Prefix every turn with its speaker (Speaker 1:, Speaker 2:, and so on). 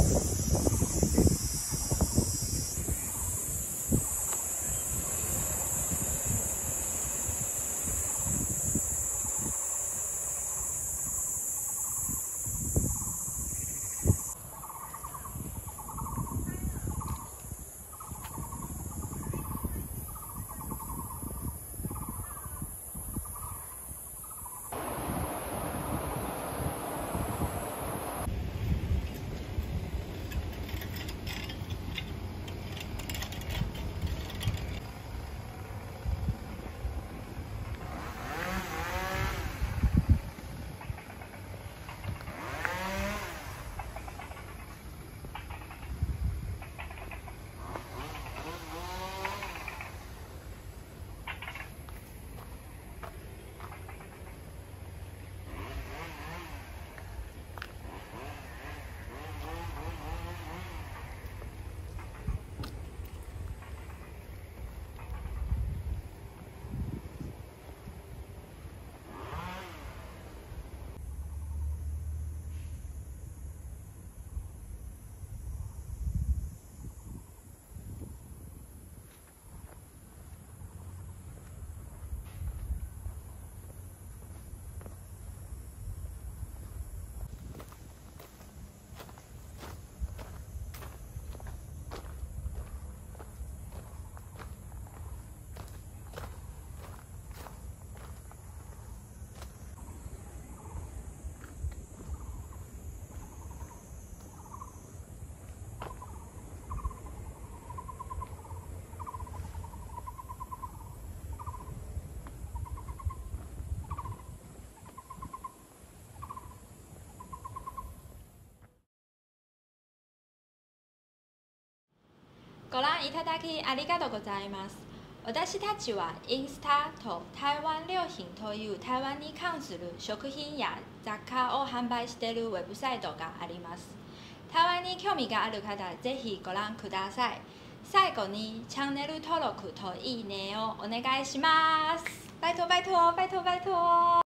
Speaker 1: ご覧いただきありがとうございます。私たちはインスタと台湾良品という台湾に関する食品や雑貨を販売しているウェブサイトがあります。台湾に興味がある方、ぜひご覧ください。最後にチャンネル登録といいねをお願いします。拜托拜托拜托拜托。